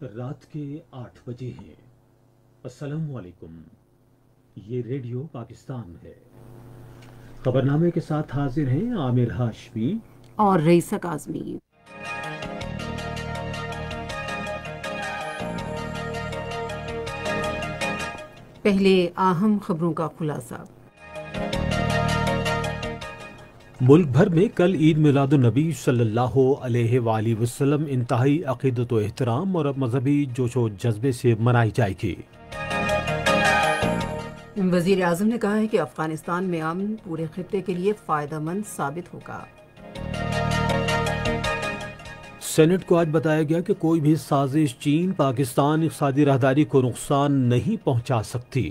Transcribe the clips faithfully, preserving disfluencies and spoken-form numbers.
رات کے آٹھ بجے ہیں۔ السلام علیکم، یہ ریڈیو پاکستان ہے۔ خبرنامے کے ساتھ حاضر ہیں عامر ہاشمی اور رئیسہ کاظمی۔ پہلے اہم خبروں کا خلاصہ۔ ملک بھر میں کل عید میلاد النبی صلی اللہ علیہ وآلہ وسلم انتہائی عقیدت و احترام اور مذہبی جوش و جذبے سے منائی جائے گی۔ وزیر اعظم نے کہا ہے کہ افغانستان میں امن پورے خطے کے لیے فائدہ مند ثابت ہوگا۔ سینٹ کو آج بتایا گیا کہ کوئی بھی سازش چین پاکستان اقتصادی راہداری کو نقصان نہیں پہنچا سکتی۔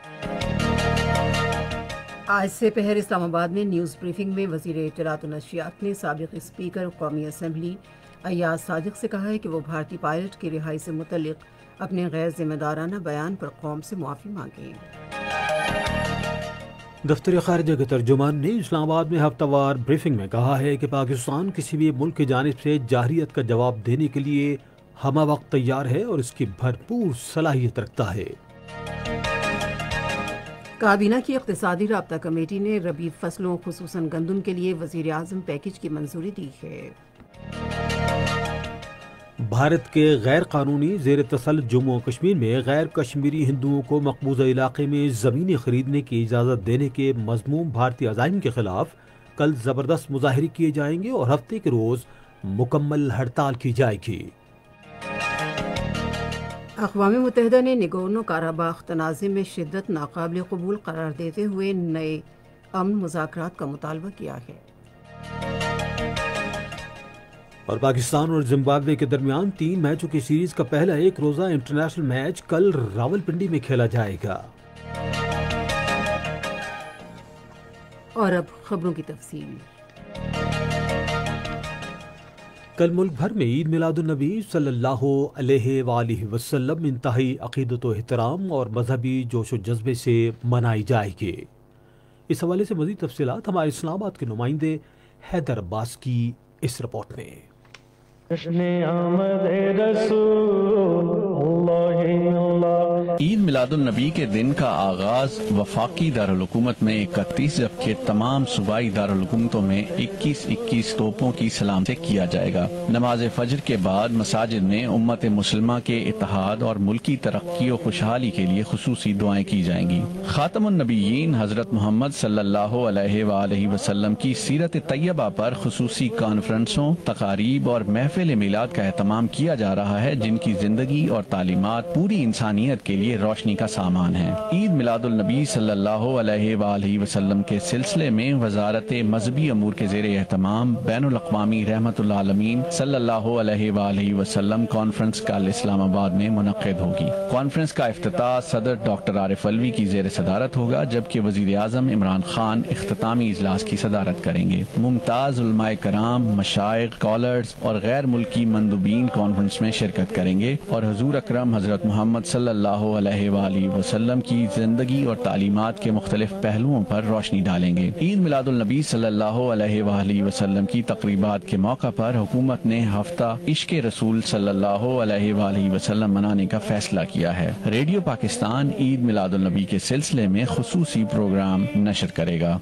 آج سے پہر اسلام آباد میں نیوز بریفنگ میں وزیر اطلاعات و نشریات نے سابق اسپیکر قومی اسمبلی ایاز صادق سے کہا ہے کہ وہ بھارتی پائلٹ کی رہائی سے متعلق اپنے غیر ذمہ دارانہ بیان پر قوم سے معافی مانگیں۔ دفتر خارجہ کے ترجمان نے اسلام آباد میں ہفتہ وار بریفنگ میں کہا ہے کہ پاکستان کسی بھی ملک کی جانب سے جارحیت کا جواب دینے کے لیے ہمہ وقت تیار ہے اور اس کی بھرپور صلاحیت رکھتا ہے۔ کابینہ کی اقتصادی رابطہ کمیٹی نے ربیع فصلوں خصوصاً گندم کے لیے وزیر اعظم پیکج کی منظوری دی ہے۔ بھارت کے غیر قانونی زیر تسلط جموں و کشمیر میں غیر کشمیری ہندوؤں کو مقبوضہ علاقے میں زمینیں خریدنے کی اجازت دینے کے مذموم بھارتی عزائم کے خلاف کل زبردست مظاہرے کیے جائیں گے اور ہفتے کے روز مکمل ہڑتال کی جائے گی۔ اقوام متحدہ نے نگورنو کاراباخ تنازع میں شدت ناقابل قبول قرار دیتے ہوئے نئے امن مذاکرات کا مطالبہ کیا ہے۔ اور پاکستان اور زمبابوے کے درمیان تین میچوں کی سیریز کا پہلا ایک روزہ انٹرنیشنل میچ کل راولپنڈی میں کھیلا جائے گا۔ اور اب خبروں کی تفصیل۔ کل ملک بھر میں عید میلاد النبی صلی اللہ علیہ وآلہ وسلم انتہائی عقیدت و احترام اور مذہبی جوش و جذبے سے منائی جائے گی۔ اس حوالے سے مزید تفصیلات ہمارے اسلام آباد کے نمائندے حیدر عباس کی اس رپورٹ میں۔ عید میلاد النبی کے دن کا آغاز وفاقی دارالحکومت میں اکتیس جبکہ تمام صوبائی دارالحکومتوں میں اکیس اکیس توپوں کی سلام سے کیا جائے گا۔ نماز فجر کے بعد مساجد میں امت مسلمہ کے اتحاد اور ملکی ترقی و خوشحالی کے لیے خصوصی دعائیں کی جائیں گی۔ خاتم النبیین حضرت محمد صلی اللہ علیہ وآلہ وسلم کی سیرت طیبہ پر خصوصی کانفرنسوں، تقاریب اور محفل میلاد کا اہتمام کیا جا رہا ہے، جن کی زندگی اور تعلیمات پوری انسانیت کے لیے روشنی کا سامان ہے۔ عید میلاد النبی صلی اللہ علیہ وآلہ وسلم کے سلسلے میں وزارت مذہبی امور کے زیر اہتمام بین الاقوامی رحمت اللہ عالمین صلی اللہ علیہ وآلہ وسلم کانفرنس کل اسلام آباد میں منعقد ہوگی۔ کانفرنس کا افتتاح صدر ڈاکٹر عارف علوی کی زیر صدارت ہوگا، جبکہ وزیر اعظم عمران خان اختتامی اجلاس کی صدارت کریں گے۔ ممتاز علماء کرام، مشائخ، اسکالرز اور غیر ملکی مندوبین کانفرنس میں شرکت کریں گے اور حضور اکرم حضرت محمد صلی اللہ علیہ وآلہ وسلم کی زندگی اور تعلیمات کے مختلف پہلوؤں پر روشنی ڈالیں گے۔ عید میلاد النبی صلی اللہ علیہ وآلہ وسلم کی تقریبات کے موقع پر حکومت نے ہفتہ عشق رسول صلی اللہ علیہ وآلہ وسلم منانے کا فیصلہ کیا ہے۔ ریڈیو پاکستان عید میلاد النبی کے سلسلے میں خصوصی پروگرام نشر کرے گا۔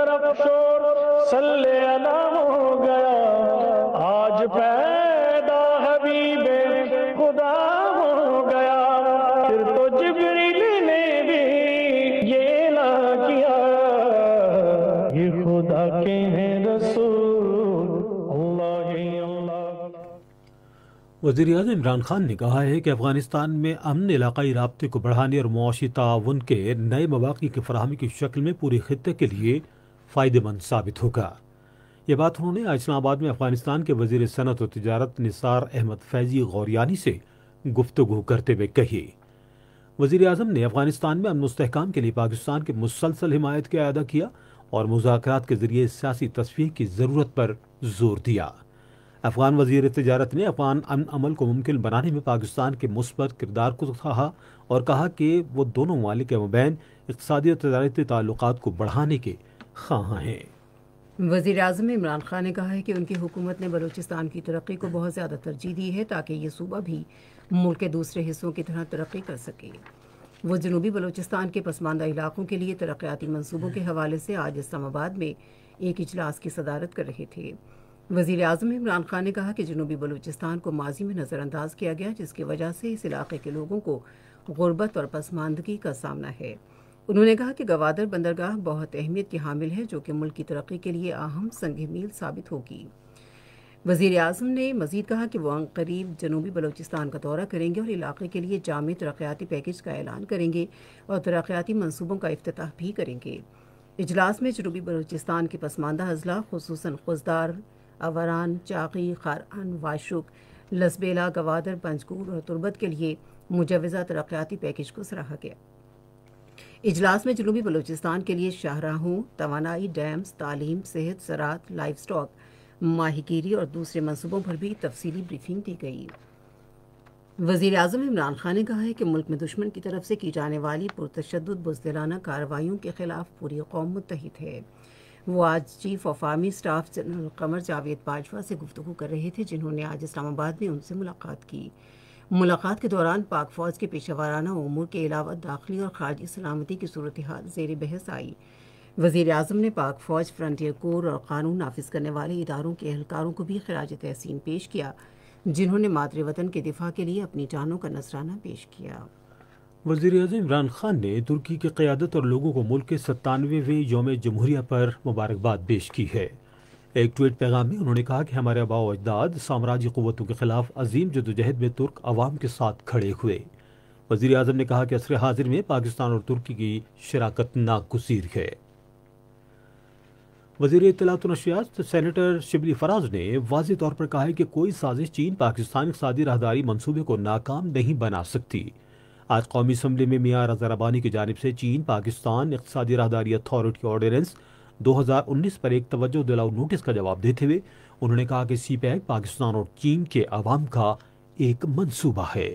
صلی اللہ ہو گیا آج پیدا حبیب خدا ہو گیا، پھر تو جبریل نے بھی یہ نہ کیا، یہ خدا کے ہیں رسول اللہ اللہ۔ وزیر اعظم عمران خان نے کہا ہے کہ افغانستان میں امن علاقائی رابطے کو بڑھانے اور معاشی تعاون کے نئے مواقع کی فراہمی کی شکل میں پورے خطے کے لیے فائدہ مند ثابت ہوگا۔ یہ بات انہوں نے آج اسلام آباد میں افغانستان کے وزیر صنعت و تجارت نثار احمد فیضی غوریانی سے گفتگو کرتے ہوئے کہی۔ وزیر اعظم نے افغانستان میں امن و استحکام کے لیے پاکستان کی مسلسل حمایت کا اعادہ کیا اور مذاکرات کے ذریعے سیاسی تصفیہ کی ضرورت پر زور دیا۔ افغان وزیر تجارت نے افغان امن عمل کو ممکن بنانے میں پاکستان کے مثبت کردار کو سراہا اور کہا کہ وہ دونوں ممالک کے مابین اقتصادی اور تجارتی تعلقات کو بڑھانے کے خواہاں ہیں۔ وزیر اعظم عمران خان نے کہا ہے کہ ان کی حکومت نے بلوچستان کی ترقی کو بہت زیادہ ترجیح دی ہے تاکہ یہ صوبہ بھی ملک کے دوسرے حصوں کی طرح ترقی کر سکے۔ وہ جنوبی بلوچستان کے پسماندہ علاقوں کے لیے ترقیاتی منصوبوں کے حوالے سے آج اسلام آباد میں ایک اجلاس کی صدارت کر رہے تھے۔ وزیر اعظم عمران خان نے کہا کہ جنوبی بلوچستان کو ماضی میں نظر انداز کیا گیا، جس کی وجہ سے اس علاقے کے لوگوں کو غربت اور پسماندگی کا سامنا ہے۔ انہوں نے کہا کہ گوادر بندرگاہ بہت اہمیت کی حامل ہے، جو کہ ملک کی ترقی کے لیے اہم سنگ میل ثابت ہوگی۔ وزیر اعظم نے مزید کہا کہ وہ عنقریب جنوبی بلوچستان کا دورہ کریں گے اور علاقے کے لیے جامع ترقیاتی پیکج کا اعلان کریں گے اور ترقیاتی منصوبوں کا افتتاح بھی کریں گے۔ اجلاس میں جنوبی بلوچستان کے پسماندہ اضلاع خصوصاً خزدار، اوران، چاقی، خاران، واشک، لسبیلا، گوادر، پنجگور اور تربت کے لیے مجوزہ ترقیاتی پیکج کو سراہا گیا۔ اجلاس میں جنوبی بلوچستان کے لیے شاہراہوں، توانائی، ڈیمز، تعلیم، صحت، زراعت، لائف سٹاک، ماہی گیری اور دوسرے منصوبوں پر بھی تفصیلی بریفنگ دی گئی۔ وزیر اعظم عمران خان نے کہا ہے کہ ملک میں دشمن کی طرف سے کی جانے والی پرتشدد بزدلانہ کارروائیوں کے خلاف پوری قوم متحد ہے۔ وہ آج chief of army staff general Qamar Javed Bajwa سے گفتگو کر رہے تھے، جنہوں نے آج اسلام آباد میں ان سے ملاقات کی۔ ملاقات کے دوران پاک فوج کے پیشہ ورانہ امور کے علاوہ داخلی اور خارجی سلامتی کی صورتحال زیر بحث آئی۔ وزیر اعظم نے پاک فوج، فرنٹیئر کور اور قانون نافذ کرنے والے اداروں کے اہلکاروں کو بھی خراج تحسین پیش کیا، جنہوں نے مادر وطن کے دفاع کے لیے اپنی جانوں کا نذرانہ پیش کیا۔ وزیر اعظم عمران خان نے ترکی کی قیادت اور لوگوں کو ملک کے ستانوےویں یوم جمہوریہ پر مبارکباد پیش کی ہے۔ ایک ٹویٹ پیغام میں انہوں نے کہا کہ ہمارے آباء و اجداد سامراجی قوتوں کے خلاف عظیم جدوجہد میں ترک عوام کے ساتھ کھڑے ہوئے۔ وزیر اعظم نے کہا کہ عصر حاضر میں پاکستان اور ترکی کی شراکت ناگزیر ہے۔ وزیر اطلاعات و نشریات سینیٹر شبلی فراز نے واضح طور پر کہا ہے کہ کوئی سازش چین پاکستان اقتصادی راہداری منصوبے کو ناکام نہیں بنا سکتی۔ آج قومی اسمبلی میں میاں رضا ربانی کی جانب سے چین پاکستان اقتصادی راہداری اتھارٹی آرڈیننس دو ہزار انیس پر ایک توجہ دلاؤ نوٹس کا جواب دیتے ہوئے انہوں نے کہا کہ سی پیک پاکستان اور چین کے عوام کا ایک منصوبہ ہے۔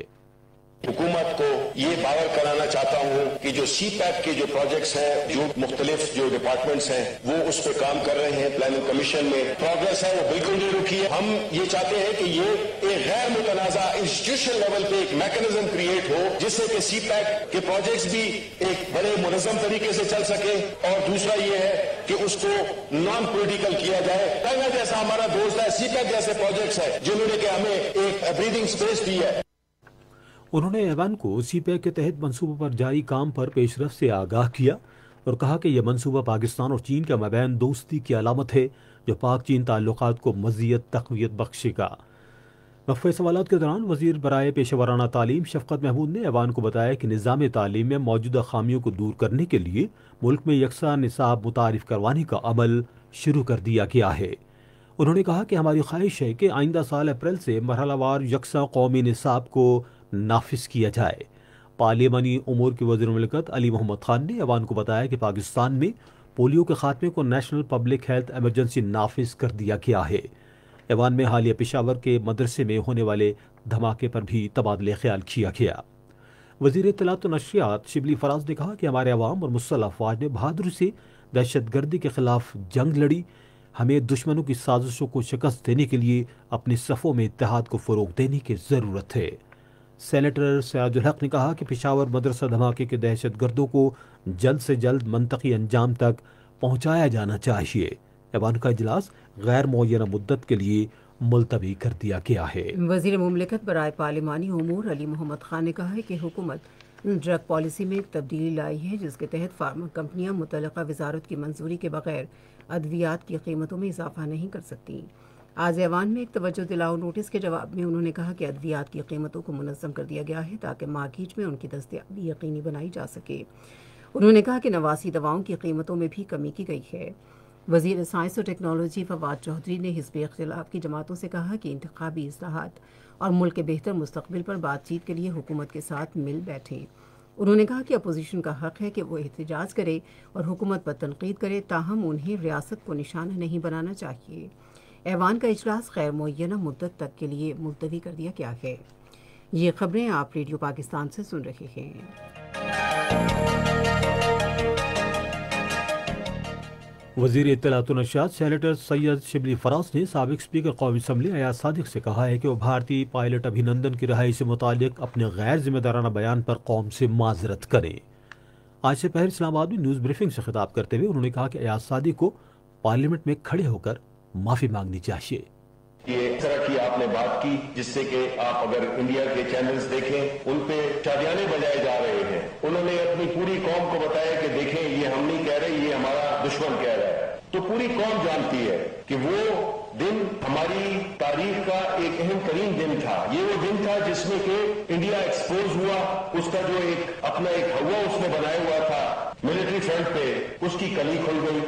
حکومت کو یہ باور کرانا چاہتا ہوں کہ جو سی پیک کے جو پروجیکٹس ہیں، جو مختلف جو ڈپارٹمنٹس ہیں وہ اس پہ کام کر رہے ہیں، پلاننگ کمیشن میں پروگرس ہے وہ بالکل نہیں رکی ہے۔ ہم یہ چاہتے ہیں کہ یہ ایک غیر متنازع انسٹیٹیوشن لیول پہ ایک میکنزم کریٹ ہو جس سے کہ سی پیک کے پروجیکٹس بھی ایک بڑے منظم طریقے سے چل سکے، اور دوسرا یہ ہے کہ اس کو نان پولیٹیکل کیا جائے۔ ٹنگا جیسا ہمارا دوست ہے، سی پیک جیسے پروجیکٹس ہیں جنہوں نے کہ ہمیں ایک بریدنگ سپیس دی ہے۔ انہوں نے ایوان کو سی پیک کے تحت منصوبوں پر جاری کام پر پیش رفت سے آگاہ کیا اور کہا کہ یہ منصوبہ پاکستان اور چین کے مابین دوستی کی علامت ہے جو پاک چین تعلقات کو مزید تقویت بخشے گا۔ وقفہ سوالات کے دوران وزیر برائے پیشہ ورانہ تعلیم شفقت محمود نے ایوان کو بتایا کہ نظام تعلیم میں موجودہ خامیوں کو دور کرنے کے لیے ملک میں یکساں نصاب متعارف کروانے کا عمل شروع کر دیا گیا ہے۔ انہوں نے کہا کہ ہماری خواہش ہے کہ آئندہ سال اپریل سے مرحلہ وار یکساں قومی نصاب کو نافذ کیا جائے۔ پارلیمانی امور کے وزیر مملکت علی محمد خان نے ایوان کو بتایا کہ پاکستان میں پولیو کے خاتمے کو نیشنل پبلک ہیلتھ ایمرجنسی نافذ کر دیا گیا ہے۔ ایوان میں حالیہ پشاور کے مدرسے میں ہونے والے دھماکے پر بھی تبادلہ خیال کیا گیا۔ وزیر اطلاعات و نشریات شبلی فراز نے کہا کہ ہمارے عوام اور مسلح افواج نے بہادری سے دہشت گردی کے خلاف جنگ لڑی۔ ہمیں دشمنوں کی سازشوں کو شکست دینے کے لیے اپنے صفوں میں اتحاد کو فروغ دینے کی ضرورت ہے۔ سینیٹر سراج الحق نے کہا کہ پشاور مدرسہ دھماکے کے دہشت گردوں کو جلد سے جلد منطقی انجام تک پہنچایا جانا چاہیے۔ ایوان کا اجلاس غیر معینہ مدت کے لیے ملتوی کر دیا گیا ہے۔ وزیر مملکت برائے پارلیمانی امور علی محمد خان نے کہا ہے کہ حکومت ڈرگ پالیسی میں ایک تبدیلی لائی ہے جس کے تحت فارما کمپنیاں متعلقہ وزارت کی منظوری کے بغیر ادویات کی قیمتوں میں اضافہ نہیں کر سکتی۔ آج ایوان میں ایک توجہ دلاؤ نوٹس کے جواب میں انہوں نے کہا کہ ادویات کی قیمتوں کو منظم کر دیا گیا ہے تاکہ مارکیٹ میں ان کی دستیابی یقینی بنائی جا سکے۔ انہوں نے کہا کہ نواسی دواؤں کی قیمتوں میں بھی کمی کی گئی ہے۔ وزیر سائنس و ٹیکنالوجی فواد چودھری نے حزب اختلاف کی جماعتوں سے کہا کہ انتخابی اصلاحات اور ملک کے بہتر مستقبل پر بات چیت کے لیے حکومت کے ساتھ مل بیٹھیں۔ انہوں نے کہا کہ اپوزیشن کا حق ہے کہ وہ احتجاج کرے اور حکومت پر تنقید کرے، تاہم انہیں ریاست کو نشانہ نہیں بنانا چاہیے۔ ایوان کا اجلاس غیر معینہ مدت تک کے لیے ملتوی کر دیا گیا ہے۔ یہ خبریں آپ ریڈیو پاکستان سے سن رہے ہیں۔ وزیر اطلاعات و نشریات سینیٹر سید شبلی فراز نے سابق اسپیکر قومی اسمبلی ایاز صادق سے کہا ہے کہ وہ بھارتی پائلٹ ابھینندن کی رہائی سے متعلق اپنے غیر ذمہ دارانہ بیان پر قوم سے معذرت کریں۔ آج سے پہر اسلام آباد میں نیوز بریفنگ سے خطاب کرتے ہوئے انہوں نے کہا کہ ایاز صادق کو پارلیمنٹ میں کھڑے ہو کر معافی مانگنی چاہیے۔ یہ اس طرح کی آپ نے بات کی جس سے کہ آپ اگر انڈیا کے چینلز دیکھیں ان پہ شادیانے بجائے جا رہے ہیں۔ انہوں نے اپنی پوری قوم کو بتایا کہ دیکھیں یہ ہم نہیں کہہ رہے، یہ ہمارا دشمن کہہ رہا ہے۔ تو پوری قوم جانتی ہے کہ وہ دن ہماری تاریخ کا ایک اہم ترین دن تھا۔ یہ وہ دن تھا جس میں کہ انڈیا ایکسپوز ہوا، اس کا جو ایک اپنا ایک ہوا اس نے بنایا ہوا تھا ملٹری فرنٹ پہ، اس کی کلی کھل گئی۔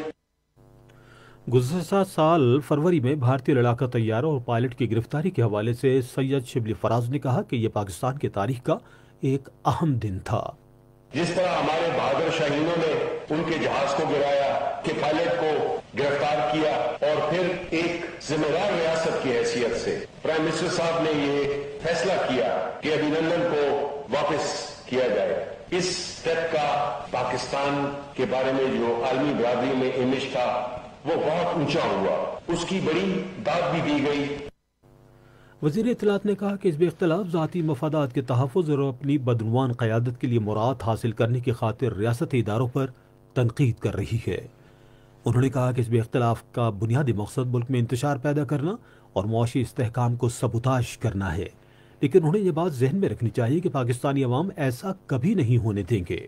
گزشتہ سال فروری میں بھارتی لڑاکا طیارہ اور پائلٹ کی گرفتاری کے حوالے سے سید شبلی فراز نے کہا کہ یہ پاکستان کی تاریخ کا ایک اہم دن تھا۔ جس طرح ہمارے بہادر شاہینوں نے ان کے جہاز کو گرایا، کہ پائلٹ کو گرفتار کیا اور پھر ایک ذمہ دار ریاست کی حیثیت سے پرائم منسٹر صاحب نے یہ فیصلہ کیا کہ ابھینندن کو واپس کیا جائے۔ اس اسٹیپ کا پاکستان کے بارے میں جو عالمی برادری میں امیج تھا وہ بہت اونچا ہوا، اس کی بڑی داد بھی دی گئی۔ وزیر اطلاعات نے کہا کہ اس اختلاف ذاتی مفادات کے تحفظ اور اپنی بدعنوان قیادت کے لیے مراد حاصل کرنے کی خاطر ریاستی اداروں پر تنقید کر رہی ہے۔ انہوں نے کہا کہ اس اختلاف کا بنیادی مقصد ملک میں انتشار پیدا کرنا اور معاشی استحکام کو سبوتاژ کرنا ہے، لیکن انہیں یہ بات ذہن میں رکھنی چاہیے کہ پاکستانی عوام ایسا کبھی نہیں ہونے دیں گے۔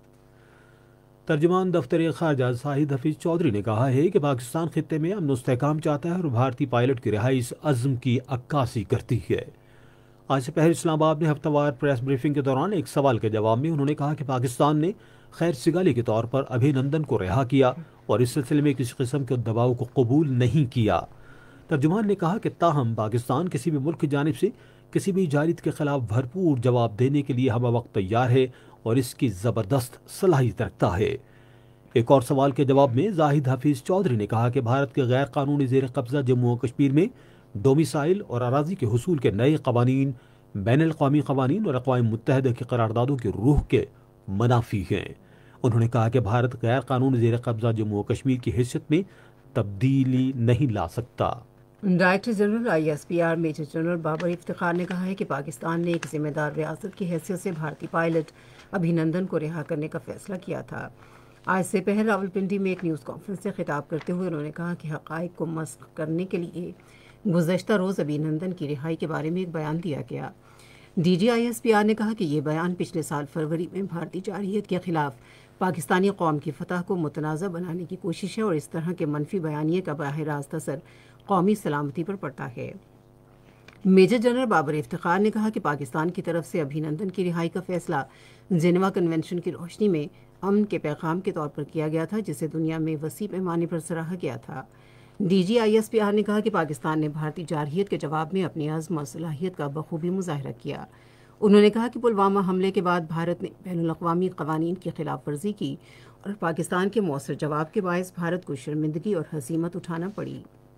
ترجمان دفتر خارجہ زاہد حفیظ چودھری نے کہا ہے کہ پاکستان خطے میں امن و استحکام چاہتا ہے اور بھارتی پائلٹ کی رہائی اس عزم کی عکاسی کرتی ہے۔ آج سے پہلے اسلام آباد میں ہفتہ وار پریس بریفنگ کے دوران ایک سوال کے جواب میں انہوں نے کہا کہ پاکستان نے خیر سگالی کے طور پر ابھینندن کو رہا کیا اور اس سلسلے میں کسی قسم کے دباؤ کو قبول نہیں کیا۔ ترجمان نے کہا کہ تاہم پاکستان کسی بھی ملک کی جانب سے کسی بھی جارحیت کے خلاف بھرپور جواب دینے کے لیے ہمہ وقت تیار ہے اور اس کی زبردست صلاحیت رکھتا ہے۔ ایک اور سوال کے جواب میں زاہد حفیظ چودھری نے کہا کہ بھارت کے غیر قانونی زیر قبضہ جموں و کشمیر میں ڈومیسائل اور اراضی کے حصول کے نئے قوانین بین الاقوامی قوانین اور اقوام متحدہ کی قراردادوں کی روح کے منافی ہیں۔ انہوں نے کہا کہ بھارت غیر قانونی زیر قبضہ جموں و کشمیر کی حیثیت میں تبدیلی نہیں لا سکتا۔ Director general I S P R major general Babar Iftikhar نے کہا ہے کہ پاکستان نے ایک ذمہ دار ریاست کی حیثیت سے بھارتی پائلٹ ابھینندن کو رہا کرنے کا فیصلہ کیا تھا۔ آج سے پہلے راولپنڈی میں ایک نیوز کانفرنس سے خطاب کرتے ہوئے انہوں نے کہا کہ حقائق کو مسخ کرنے کے لیے گزشتہ روز ابھینندن کی رہائی کے بارے میں ایک بیان دیا گیا۔ D G I S P R نے کہا کہ یہ بیان پچھلے سال فروری میں بھارتی جارحیت کے خلاف پاکستانی قوم کی فتح کو متنازع بنانے کی کوشش ہے اور اس طرح کے منفی بیانیے کا براہ راست اثر قومی سلامتی پر پڑتا ہے۔ میجر جنرل بابر افتخار نے کہا کہ پاکستان کی طرف سے ابھینندن کی رہائی کا فیصلہ جنیوا کنونشن کی روشنی میں امن کے پیغام کے طور پر کیا گیا تھا، جسے دنیا میں وسیع پیمانے پر سراہا گیا تھا۔ D G I S P R نے کہا کہ پاکستان نے بھارتی جارحیت کے جواب میں اپنی عزم اور صلاحیت کا بخوبی مظاہرہ کیا۔ انہوں نے کہا کہ پلوامہ حملے کے بعد بھارت نے بین الاقوامی قوانین کی خلاف ورزی کی اور پاکستان کے مؤثر جواب کے باعث بھارت کو شرمندگی اور ہزیمت اٹھانا پڑی۔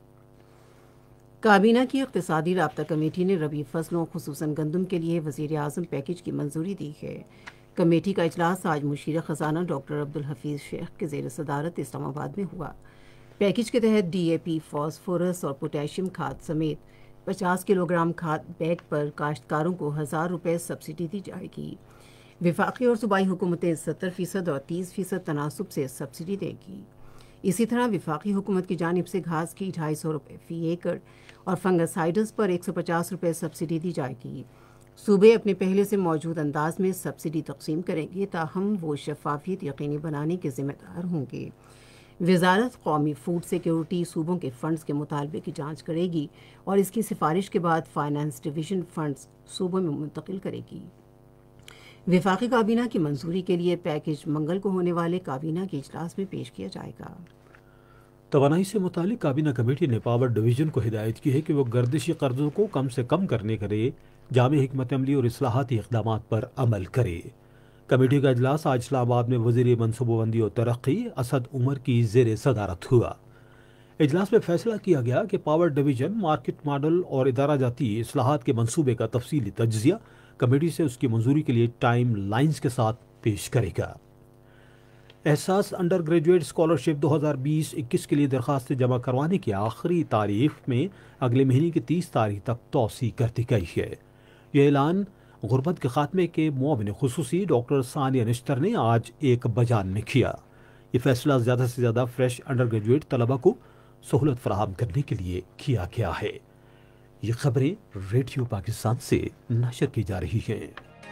کابینہ کی اقتصادی رابطہ کمیٹی نے ربیع فصلوں خصوصاً گندم کے لیے وزیر اعظم پیکج کی منظوری دی ہے۔ کمیٹی کا اجلاس آج مشیر خزانہ ڈاکٹر عبدالحفیظ شیخ کے زیر صدارت اسلام آباد میں ہوا۔ پیکج کے تحت ڈی اے پی، فاسفورس اور پوٹیشیم کھاد سمیت پچاس کلو گرام کھاد بیگ پر کاشتکاروں کو ہزار روپے سبسڈی دی جائے گی۔ وفاقی اور صوبائی حکومتیں ستر فیصد اور تیس فیصد تناسب سے سبسڈی دے گی۔ اسی طرح وفاقی حکومت کی جانب سے گھاس کی ڈھائی سو روپے فی ایکڑ اور فنگسائڈز پر ایک سو پچاس روپے سبسڈی دی جائے گی۔ صوبے اپنے پہلے سے موجود انداز میں سبسڈی تقسیم کریں گے، تاہم وہ شفافیت یقینی بنانے کے ذمہ دار ہوں گے۔ وزارت قومی فوڈ سیکیورٹی صوبوں کے فنڈز کے مطالبے کی جانچ کرے گی اور اس کی سفارش کے بعد فائنانس ڈویژن فنڈز صوبوں میں منتقل کرے گی۔ وفاقی کابینہ کی منظوری کے لیے پیکج منگل کو ہونے والے کابینہ کے اجلاس میں پیش کیا جائے گا۔ توانائی سے متعلق کابینہ کمیٹی نے پاور ڈویژن کو ہدایت کی ہے کہ وہ گردشی قرضوں کو کم سے کم کرنے کے لیے جامع حکمت عملی اور اصلاحاتی اقدامات پر عمل کرے۔ کمیٹی کا اجلاس آج اسلام آباد میں وزیر منصوبہ بندی اور ترقی اسد عمر کی زیر صدارت ہوا۔ اجلاس میں فیصلہ کیا گیا کہ پاور ڈویژن مارکیٹ ماڈل اور ادارہ جاتی اصلاحات کے منصوبے کا تفصیلی تجزیہ کمیٹی سے اس کی منظوری کے لیے ٹائم لائنز کے ساتھ پیش کرے گا۔ احساس انڈر گریجویٹ اسکالرشپ دو ہزار بیس اکیس کے لیے درخواستیں جمع کروانے کی آخری تاریخ میں اگلے مہینے کی تیس تاریخ تک توسیع کر دی گئی ہے۔ یہ اعلان غربت کے خاتمے کے معاون خصوصی ڈاکٹر ثانیہ نشتر نے آج ایک بیان میں کیا۔ یہ فیصلہ زیادہ سے زیادہ فریش انڈر گریجویٹ طلبہ کو سہولت فراہم کرنے کے لیے کیا گیا ہے۔ یہ خبریں ریڈیو پاکستان سے نشر کی جا رہی ہیں۔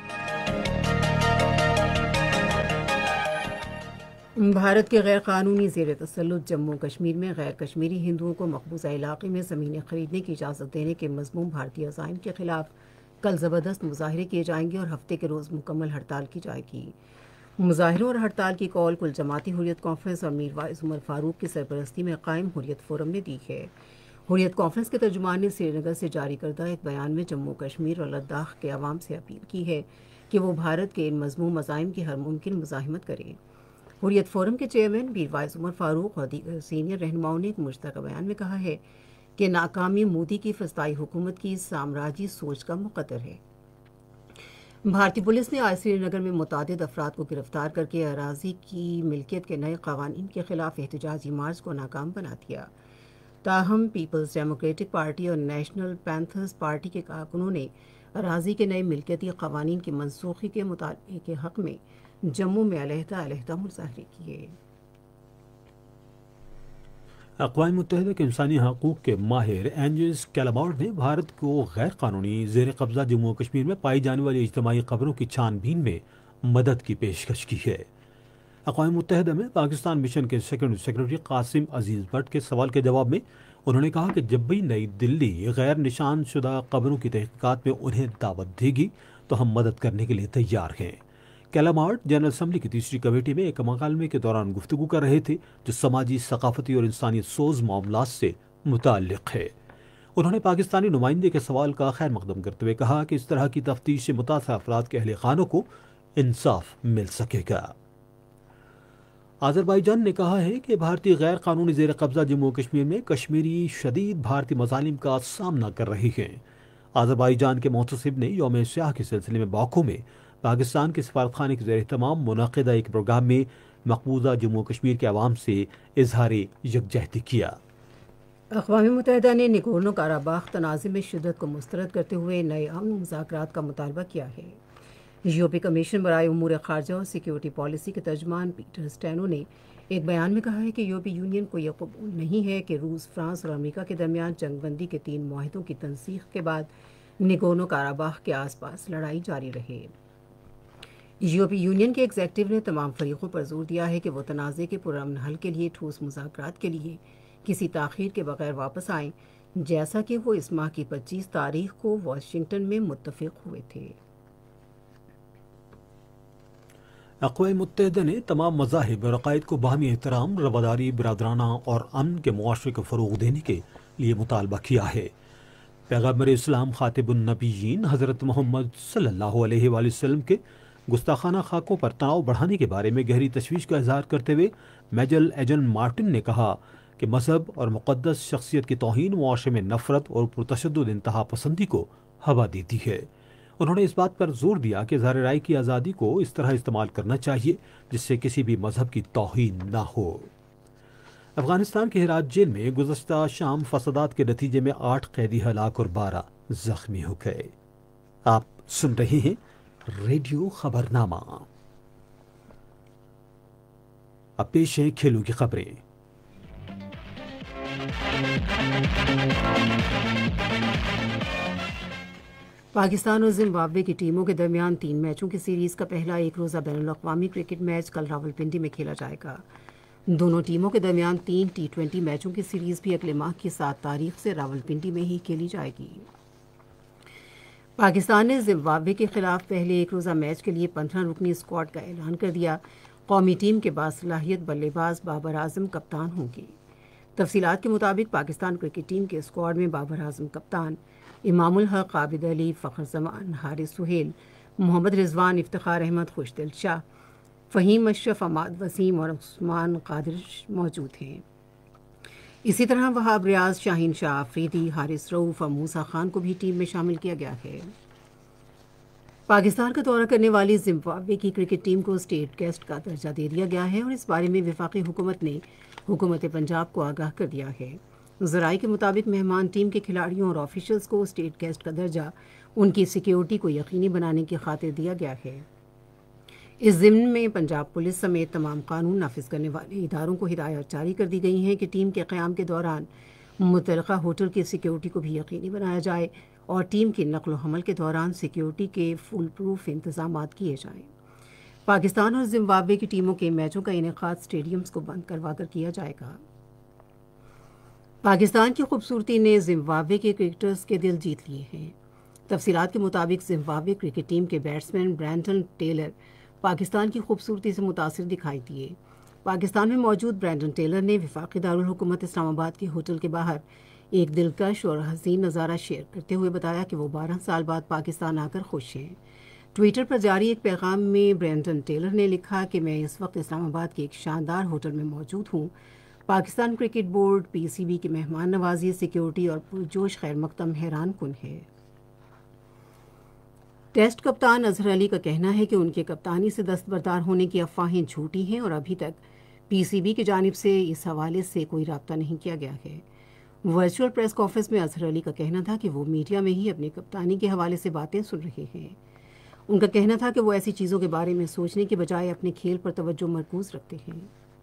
بھارت کے غیر قانونی زیر تسلط جموں کشمیر میں غیر کشمیری ہندوؤں کو مقبوضہ علاقے میں زمینیں خریدنے کی اجازت دینے کے مضموم بھارتی عزائم کے خلاف کل زبردست مظاہرے کیے جائیں گے اور ہفتے کے روز مکمل ہڑتال کی جائے گی۔ مظاہروں اور ہڑتال کی کال کل جماعتی حریت کانفرنس اور میر وائس عمر فاروق کی سرپرستی میں قائم حریت فورم نے دی ہے۔ حریت کانفرنس کے ترجمان نے سری نگر سے جاری کردہ ایک بیان میں جموں کشمیر اور لداخ کے عوام سے اپیل کی ہے کہ وہ بھارت کے ان مضموم عزائم کی ہر ممکن مزاحمت کریں۔ حریت فورم کے چیئرمین میر وائس عمر فاروق اور دیگر سینئر رہنماؤں نے ایک مشترکہ بیان میں کہا ہے کہ ناکامی مودی کی فسطائی حکومت کی سامراجی سوچ کا مقدر ہے۔ بھارتی پولیس نے آج سری نگر میں متعدد افراد کو گرفتار کر کے اراضی کی ملکیت کے نئے قوانین کے خلاف احتجاجی مارچ کو ناکام بنا دیا۔ تاہم پیپلز ڈیموکریٹک پارٹی اور نیشنل پینتھرز پارٹی کے کارکنوں نے اراضی کے نئے ملکیتی قوانین کی منسوخی کے مطالبے کے حق میں جموں میں علیحدہ علیحدہ مظاہرے کیے۔ اقوام متحدہ کے انسانی حقوق کے ماہر اینجلس کیلامارڈ نے بھارت کو غیر قانونی زیر قبضہ جموں و کشمیر میں پائی جانے والی اجتماعی قبروں کی چھان بین میں مدد کی پیشکش کی ہے۔ اقوام متحدہ میں پاکستان مشن کے سیکنڈری سیکرٹری قاسم عزیز بٹ کے سوال کے جواب میں انہوں نے کہا کہ جب بھی نئی دلی غیر نشان شدہ قبروں کی تحقیقات میں انہیں دعوت دے گی تو ہم مدد کرنے کے لیے تیار ہیں۔ کیلامارڈ جنرل اسمبلی کی تیسری کمیٹی میں ایک مکالمے کے دوران گفتگو کر رہے تھے جو سماجی، ثقافتی اور انسانیت سوز معاملات سے متعلق ہے۔ انہوں نے پاکستانی نمائندے کے سوال کا خیر مقدم کرتے ہوئے کہا کہ اس طرح کی تفتیش سے متاثرہ افراد کے اہل خانوں کو انصاف مل سکے گا۔ آذربائیجان نے کہا ہے کہ بھارتی غیر قانونی زیر قبضہ جموں و کشمیر میں کشمیری شدید بھارتی مظالم کا سامنا کر رہی ہیں۔ آذربائیجان کے محتسب نے یوم سیاہ کے سلسلے میں باکو میں پاکستان کے سفارت خانے کے زیر اہتمام منعقدہ ایک پروگرام میں مقبوضہ جموں و کشمیر کے عوام سے اظہار یکجہتی کیا۔ اقوام متحدہ نے نگورنو کاراباخ تنازع میں شدت کو مسترد کرتے ہوئے نئے امن مذاکرات کا مطالبہ کیا ہے۔ یورپی کمیشن برائے امور خارجہ اور سیکیورٹی پالیسی کے ترجمان پیٹر اسٹینو نے ایک بیان میں کہا ہے کہ یورپی یونین کو یہ قبول نہیں ہے کہ روس، فرانس اور امریکہ کے درمیان جنگ بندی کے تین معاہدوں کی تنسیخ کے بعد نگورنو کاراباخ کے آس پاس لڑائی جاری رہے۔ یورپی یونین کے ایگزیکٹو نے تمام فریقوں پر زور دیا ہے کہ وہ تنازع کے پرامن حل کے لیے ٹھوس مذاکرات کے لیے کسی تاخیر کے بغیر واپس آئیں، جیسا کہ وہ اس ماہ کی پچیس تاریخ کو واشنگٹن میں متفق ہوئے تھے۔ اقوام متحدہ نے تمام مذاہب اور عقائد کو باہمی احترام، رواداری، برادرانہ اور امن کے معاشرے کو فروغ دینے کے لیے مطالبہ کیا ہے۔ پیغمبر اسلام خاتم النبیین حضرت محمد صلی اللہ علیہ وآلہ وسلم کے گستاخانہ خاکوں پر تناؤ بڑھانے کے بارے میں گہری تشویش کا اظہار کرتے ہوئے میجل ایجن مارٹن نے کہا کہ مذہب اور مقدس شخصیت کی توہین معاشرے میں نفرت اور پرتشدد انتہا پسندی کو ہوا دیتی ہے۔ انہوں نے اس بات پر زور دیا کہ اظہار رائے کی آزادی کو اس طرح استعمال کرنا چاہیے جس سے کسی بھی مذہب کی توہین نہ ہو۔ افغانستان کے ہرات جیل میں گزشتہ شام فسادات کے نتیجے میں آٹھ قیدی ہلاک اور بارہ زخمی ہو گئے۔ آپ سن رہے ہیں ریڈیو خبرنامہ۔ اب پیش ہیں کھیلوں کی خبریں۔ پاکستان اور زمبابوے کی ٹیموں کے درمیان تین میچوں کی سیریز کا پہلا ایک روزہ بین الاقوامی کرکٹ میچ کل راولپنڈی میں کھیلا جائے گا۔ دونوں ٹیموں کے درمیان تین ٹی ٹوینٹی میچوں کی سیریز بھی اگلے ماہ کی سات تاریخ سے راولپنڈی میں ہی کھیلی جائے گی۔ پاکستان نے زمبابوے کے خلاف پہلے ایک روزہ میچ کے لیے پندرہ رکنی اسکواڈ کا اعلان کر دیا۔ قومی ٹیم کے باصلاحیت بلے باز بابر اعظم کپتان ہوں گے۔ تفصیلات کے مطابق پاکستان کرکٹ ٹیم کے اسکواڈ میں بابر اعظم کپتان، امام الحق، عابد علی، فخر زمان، حارث سہیل، محمد رضوان، افتخار احمد، خوشدل شاہ، فہیم اشرف، عماد وسیم اور عثمان قادر موجود ہیں۔ اسی طرح وہاب ریاض، شاہین شاہ آفریدی، حارث رؤوف اور موسیٰ خان کو بھی ٹیم میں شامل کیا گیا ہے۔ پاکستان کا دورہ کرنے والی زمبابوے کی کرکٹ ٹیم کو اسٹیٹ گیسٹ کا درجہ دے دیا گیا ہے اور اس بارے میں وفاقی حکومت نے حکومت پنجاب کو آگاہ کر دیا ہے۔ ذرائع کے مطابق مہمان ٹیم کے کھلاڑیوں اور آفیشلز کو اسٹیٹ گیسٹ کا درجہ ان کی سیکیورٹی کو یقینی بنانے کی خاطر دیا گیا ہے۔ اس ضمن میں پنجاب پولیس سمیت تمام قانون نافذ کرنے والے اداروں کو ہدایات جاری کر دی گئی ہیں کہ ٹیم کے قیام کے دوران متعلقہ ہوٹل کی سیکیورٹی کو بھی یقینی بنایا جائے اور ٹیم کی نقل و حمل کے دوران سیکیورٹی کے فول پروف انتظامات کیے جائیں۔ پاکستان اور زمبابوے کی ٹیموں کے میچوں کا انعقاد اسٹیڈیمز کو بند کروا کر کیا جائے گا۔ پاکستان کی خوبصورتی نے زمبابوے کے کرکٹرز کے دل جیت لیے ہیں۔ تفصیلات کے مطابق زمبابوے کرکٹ ٹیم کے بیٹسمین برینڈن ٹیلر پاکستان کی خوبصورتی سے متاثر دکھائی دیے۔ پاکستان میں موجود برینڈن ٹیلر نے وفاقی دارالحکومت اسلام آباد کے ہوٹل کے باہر ایک دلکش اور حسین نظارہ شیئر کرتے ہوئے بتایا کہ وہ بارہ سال بعد پاکستان آ کر خوش ہیں۔ ٹویٹر پر جاری ایک پیغام میں برینڈن ٹیلر نے لکھا کہ میں اس وقت اسلام آباد کے ایک شاندار ہوٹل میں موجود ہوں۔ Pakistan cricket board P C B کی مہمان نوازی، سیکیورٹی اور پرجوش خیر مقدم حیران کن ہے۔ ٹیسٹ کپتان اظہر علی کا کہنا ہے کہ ان کے کپتانی سے دستبردار ہونے کی افواہیں جھوٹی ہیں اور ابھی تک پی سی بی کی جانب سے اس حوالے سے کوئی رابطہ نہیں کیا گیا ہے۔ ورچوئل پریس کانفرنس میں اظہر علی کا کہنا تھا کہ وہ میڈیا میں ہی اپنی کپتانی کے حوالے سے باتیں سن رہے ہیں۔ ان کا کہنا تھا کہ وہ ایسی چیزوں کے بارے میں سوچنے کے بجائے اپنے کھیل پر توجہ مرکوز رکھتے ہیں۔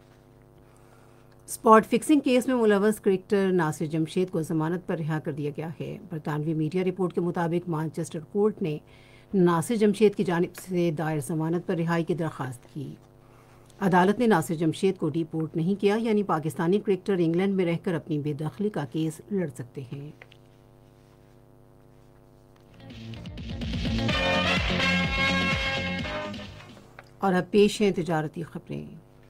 اسپاٹ فکسنگ کیس میں ملوث کرکٹر ناصر جمشید کو ضمانت پر رہا کر دیا گیا ہے۔ برطانوی میڈیا رپورٹ کے مطابق مانچسٹر کورٹ نے ناصر جمشید کی جانب سے دائر ضمانت پر رہائی کی درخواست کی۔ عدالت نے ناصر جمشید کو ڈی پورٹ نہیں کیا، یعنی پاکستانی کرکٹر انگلینڈ میں رہ کر اپنی بے دخلی کا کیس لڑ سکتے ہیں۔ اور اب پیش ہیں تجارتی خبریں۔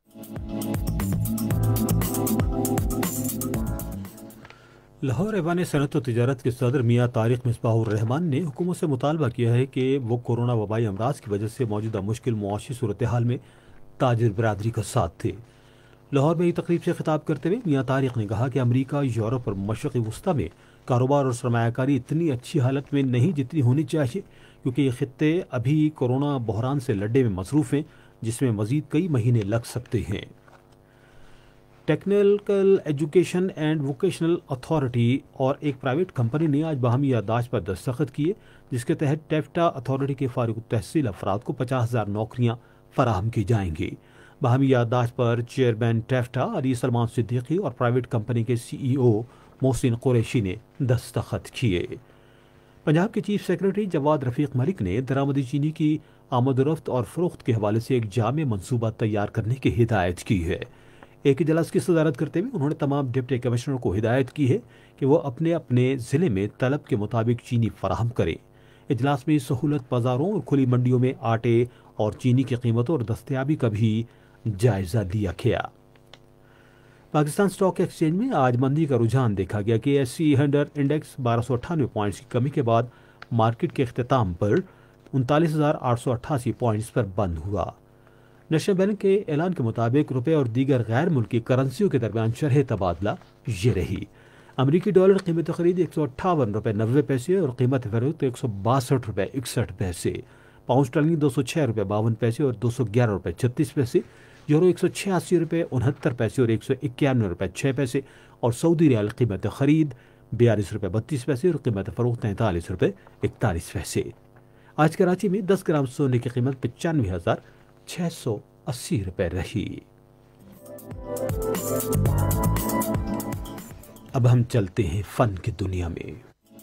لاہور ایوان صنعت و تجارت کے صدر میاں طارق مصباح الرحمان نے حکومت سے مطالبہ کیا ہے کہ وہ کورونا وبائی امراض کی وجہ سے موجودہ مشکل معاشی صورتحال میں تاجر برادری کا ساتھ دے۔ لاہور میں ایک تقریب سے خطاب کرتے ہوئے میاں طارق نے کہا کہ امریکہ، یورپ اور مشرق وسطی میں کاروبار اور سرمایہ کاری اتنی اچھی حالت میں نہیں جتنی ہونی چاہیے، کیونکہ یہ خطے ابھی کورونا بحران سے لڑنے میں مصروف ہیں، جس میں مزید کئی مہینے لگ سکتے ہیں۔ Technical education and vocational authority اور ایک پرائیویٹ کمپنی نے آج باہمی یادداشت پر دستخط کیے، جس کے تحت ٹیفٹا اتھارٹی کے فارغ التحصیل افراد کو پچاس ہزار نوکریاں فراہم کی جائیں گی۔ باہمی یادداشت پر چیئرمین ٹیفٹا علی سلمان صدیقی اور پرائیویٹ کمپنی کے سی ای او محسن قریشی نے دستخط کیے۔ پنجاب کے چیف سیکرٹری جواد رفیق ملک نے درآمدی چینی کی آمد و رفت اور فروخت کے حوالے سے ایک جامع منصوبہ تیار کرنے کی ہدایت کی ہے۔ ایک اجلاس کی صدارت کرتے ہوئے انہوں نے تمام ڈپٹی کمشنروں کو ہدایت کی ہے کہ وہ اپنے اپنے ضلع میں طلب کے مطابق چینی فراہم کریں۔ اجلاس میں سہولت بازاروں اور کھلی منڈیوں میں آٹے اور چینی کی قیمتوں اور دستیابی کا بھی جائزہ لیا گیا۔ پاکستان اسٹاک ایکسچینج میں آج مندی کا رجحان دیکھا گیا کہ ایس سی ہنڈریڈ انڈیکس بارہ سو اٹھانوے پوائنٹس کی کمی کے بعد مارکیٹ کے اختتام پر انتالیس ہزار آٹھ سو اٹھاسی پوائنٹس پر بند ہوا۔ نیشنل بینک کے اعلان کے مطابق روپے اور دیگر غیر ملکی کرنسیوں کے درمیان شرح تبادلہ یہ رہی۔ امریکی ڈالر قیمت خرید ایک سو اٹھاون روپے نوے پیسے اور قیمت فروخت ایک سو باسٹھ روپے اکسٹھ پیسے۔ پاؤنڈ اسٹرلنگ دو سو چھ روپے باون پیسے اور دو سو گیارہ روپے چھتیس پیسے۔ یورو ایک سو چھیاسی روپے انہتر پیسے اور ایک سو اکیانوے روپے چھ پیسے اور سعودی ریال قیمت خرید بیالیس روپے بتیس پیسے اور قیمت فروخت تینتالیس روپے اکتالیس پیسے۔ آج کراچی میں دس گرام سونے کی قیمت پچانوے ہزار چھ سو اسی روپے رہی۔ اب ہم چلتے ہیں فن کی دنیا میں۔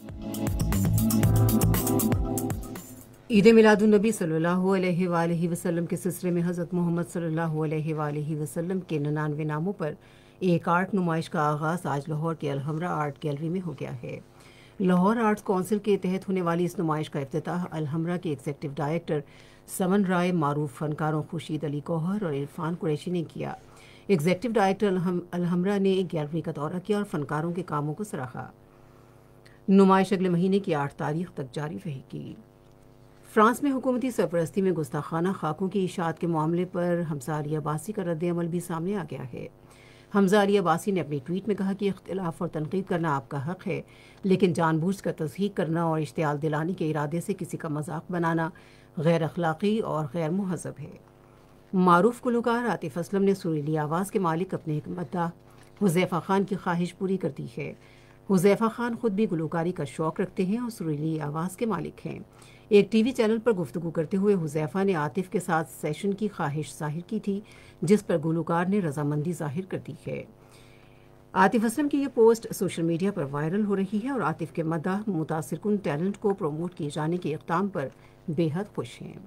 عید میلاد النبی صلی اللہ علیہ وآلہ وسلم کے سلسلے میں حضرت محمد صلی اللہ علیہ وآلہ وسلم کے ننانوے ناموں پر ایک آرٹ نمائش کا آغاز آج لاہور کے الحمرہ آرٹ گیلری میں ہو گیا ہے۔ لاہور آرٹس کونسل کے تحت ہونے والی اس نمائش کا افتتاح الحمرہ کے ایگزیکٹو ڈائریکٹر سمن رائے، معروف فنکاروں خورشید علی گوہر اور عرفان قریشی نے کیا۔ ایگزیکٹو ڈائریکٹر الحمرہ نے گیلری کا دورہ کیا اور فنکاروں کے کاموں کو سراہا۔ نمائش اگلے مہینے کی آٹھ تاریخ تک جاری رہے گی۔ فرانس میں حکومتی سرپرستی میں گستاخانہ خاکوں کی اشاعت کے معاملے پر ہمسا علی عباسی کا رد عمل بھی سامنے آ گیا ہے۔ حمزہ علی عباسی نے اپنی ٹویٹ میں کہا کہ اختلاف اور تنقید کرنا آپ کا حق ہے، لیکن جان بوجھ کر تصحیح کرنا اور اشتعال دلانے کے ارادے سے کسی کا مذاق بنانا غیر اخلاقی اور غیر مہذب ہے۔ معروف گلوکار عاطف اسلم نے سریلی آواز کے مالک اپنے ایک مداح حذیفہ خان کی خواہش پوری کر دی ہے۔ حذیفہ خان خود بھی گلوکاری کا شوق رکھتے ہیں اور سریلی آواز کے مالک ہیں۔ ایک ٹی وی چینل پر گفتگو کرتے ہوئے حذیفہ نے عاطف کے ساتھ سیشن کی خواہش ظاہر کی تھی، جس پر گلوکار نے رضامندی ظاہر کر دی ہے۔ عاطف اسلم کی یہ پوسٹ سوشل میڈیا پر وائرل ہو رہی ہے اور عاطف کے مداح متاثر کن ٹیلنٹ کو پروموٹ کیے جانے کے اقدام پر بے حد خوش ہیں۔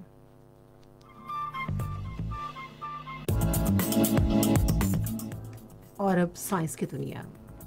اور اب سائنس کی دنیا۔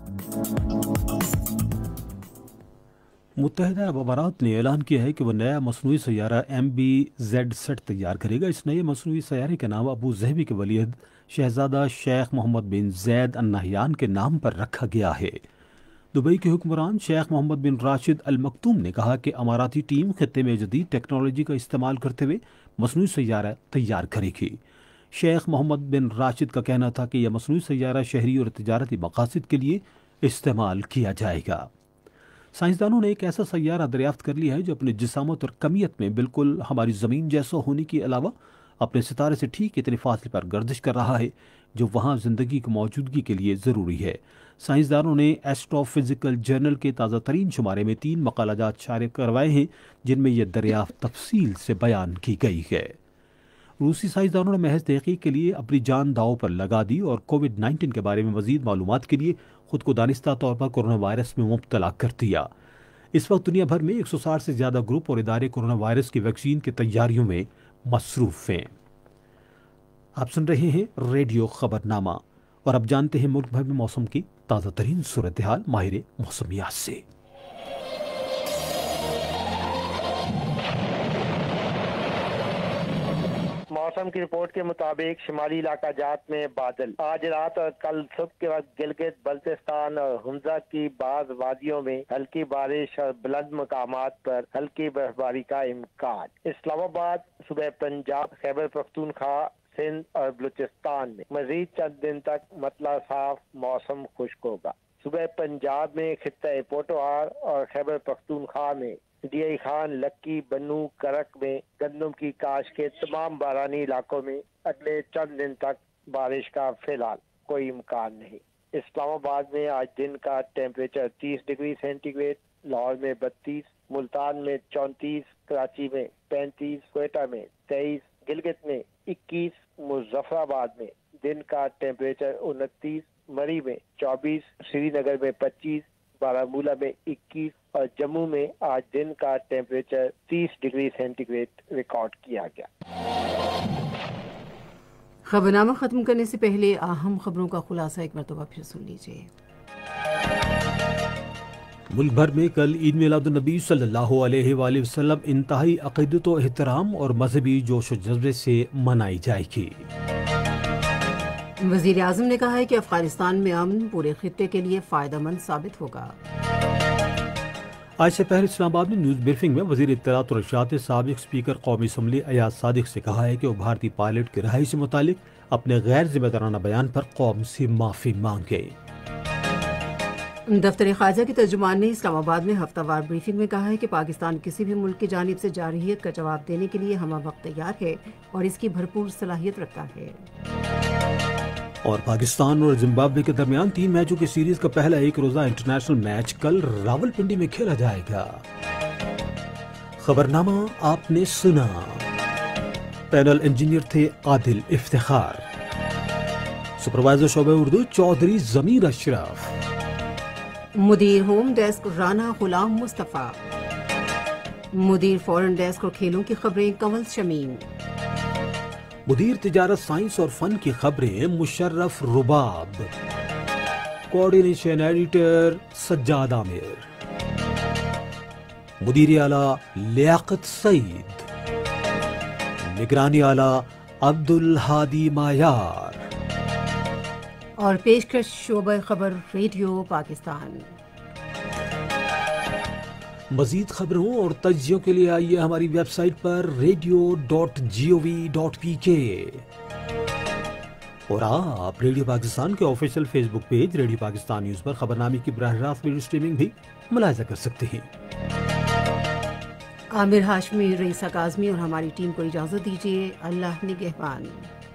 متحدہ عرب امارات نے اعلان کیا ہے کہ وہ نیا مصنوعی سیارہ ایم بی زیڈ سیٹ تیار کرے گا۔ اس نئے مصنوعی سیارے کا نام ابو ظہبی کے ولی عہد شہزادہ شیخ محمد بن زید النہیان کے نام پر رکھا گیا ہے۔ دبئی کے حکمران شیخ محمد بن راشد المکتوم نے کہا کہ اماراتی ٹیم خطے میں جدید ٹیکنالوجی کا استعمال کرتے ہوئے مصنوعی سیارہ تیار کرے گی۔ شیخ محمد بن راشد کا کہنا تھا کہ یہ مصنوعی سیارہ شہری اور تجارتی مقاصد کے لیے استعمال کیا جائے گا۔ سائنسدانوں نے ایک ایسا سیارہ دریافت کر لیا ہے جو اپنی جسامت اور کمیت میں بالکل ہماری زمین جیسا ہونے کے علاوہ اپنے ستارے سے ٹھیک اتنے فاصلے پر گردش کر رہا ہے جو وہاں زندگی کی موجودگی کے لیے ضروری ہے۔ سائنسدانوں نے ایسٹرو فزیکل جرنل کے تازہ ترین شمارے میں تین مقالہ جات شائع کروائے ہیں جن میں یہ دریافت تفصیل سے بیان کی گئی ہے۔ روسی سائنسدانوں نے محض تحقیق کے لیے اپنی جان داؤ پر لگا دی اور کووڈ نائنٹین کے بارے میں مزید معلومات کے لیے خود کو دانستہ طور پر کورونا وائرس میں مبتلا کر دیا۔ اس وقت دنیا بھر میں ایک سو ساٹھ سے زیادہ گروپ اور ادارے کورونا وائرس کی ویکسین کی تیاریوں میں مصروف ہیں۔ آپ سن رہے ہیں ریڈیو خبرنامہ اور اب جانتے ہیں ملک بھر میں موسم کی تازہ ترین صورتحال ماہر موسمیات سے۔ موسم کی رپورٹ کے مطابق شمالی علاقہ جات میں بادل، آج رات اور کل صبح کے وقت گلگت بلتستان اور حمزہ کی بعض وادیوں میں ہلکی بارش اور بلند مقامات پر ہلکی برف باری کا امکان۔ اسلام آباد، صوبہ پنجاب، خیبر پختونخوا، سندھ اور بلوچستان میں مزید چند دن تک مطلع صاف موسم خشک ہوگا۔ صوبہ پنجاب میں خطہ پوٹوہار اور خیبر پختونخوا میں ڈی آئی خان، لکی، بنو، کرک میں گندم کی کاش کے تمام بارانی علاقوں میں اگلے چند دن تک بارش کا فی الحال کوئی امکان نہیں۔ اسلام آباد میں آج دن کا ٹیمپریچر تیس ڈگری سینٹی گریڈ، لاہور میں بتیس، ملتان میں چونتیس، کراچی میں پینتیس، کوئٹہ میں تیئیس، گلگت میں اکیس، مظفر آباد میں دن کا ٹیمپریچر انتیس، مری میں چوبیس، سری نگر میں پچیس، بارامولہ میں اکیس اور جموں میں آج دن کا ٹیمپریچر تیس ڈگری سینٹی گریڈ ریکارڈ کیا گیا۔ خبرنامہ ختم کرنے سے پہلے اہم خبروں کا خلاصہ ایک مرتبہ پھر سن لیجیے۔ ملک بھر میں کل عید میلاد النبی صلی اللہ علیہ وآلہ وسلم انتہائی عقیدت و احترام اور مذہبی جوش و جذبے سے منائی جائے گی۔ وزیر اعظم نے کہا ہے کہ افغانستان میں امن پورے خطے کے لیے فائدہ مند ثابت ہوگا۔ آج سے پہلے اسلام آباد میں نیوز بریفنگ میں وزیر اطلاعات اور ارشاد سابق اسپیکر قومی اسمبلی ایاز صادق سے کہا ہے کہ وہ بھارتی پائلٹ کی رہائی سے متعلق اپنے غیر ذمہ دارانہ بیان پر قوم سے معافی مانگے۔ دفتر خارجہ کے ترجمان نے اسلام آباد میں ہفتہ وار بریفنگ میں کہا ہے کہ پاکستان کسی بھی ملک کی جانب سے جارحیت کا جواب دینے کے لیے ہمہ وقت تیار ہے اور اس کی بھرپور صلاحیت رکھتا ہے۔ اور پاکستان اور زمبابوے کے درمیان تین میچوں کی سیریز کا پہلا ایک روزہ انٹرنیشنل میچ کل راولپنڈی میں کھیلا جائے گا۔ خبرنامہ آپ نے سنا۔ پینل انجینئر تھے عادل افتخار، سپروائزر شعبہ اردو چودھری ضمیر اشرف، مدیر ہوم ڈیسک رانا غلام مصطفیٰ، مدیر فورن ڈیسک اور کھیلوں کی خبریں کنول شمیم، مدیر تجارت سائنس اور فن کی خبریں مشرف رباب، کوارڈینیشن ایڈیٹر سجاد عامر، مدیر اعلیٰ لیاقت سعید، نگرانی اعلیٰ عبد الہادی مایار، اور پیشکش شعبہ خبر ریڈیو پاکستان۔ مزید خبروں اور تجزیوں کے لیے آئیے ہماری ویب سائٹ پر radio dot G O V dot P K. اور آپ ریڈیو پاکستان کے official Facebook page radio Pakistan news پر خبرنامے کی براہ راست ویڈیو اسٹریمنگ بھی ملاحظہ کر سکتے ہیں۔ عامر ہاشمی، رئیسہ کاظمی اور ہماری ٹیم کو اجازت دیجیے۔ اللہ نگہبان۔